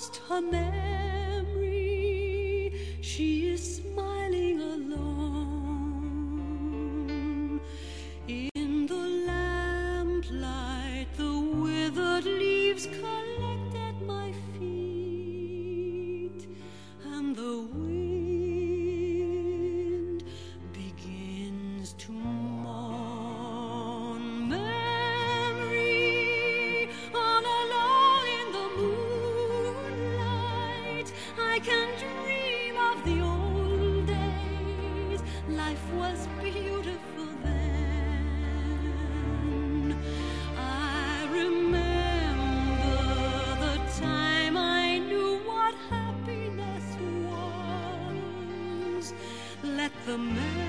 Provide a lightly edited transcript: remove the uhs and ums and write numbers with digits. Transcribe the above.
lost her memory. She is smiling alone. In the lamplight, the withered leaves collect at my feet, and the wind begins to mourn. Memory, all alone in the moonlight, I can dream of the old days. Life was beautiful then. I remember the time I knew what happiness was. Let the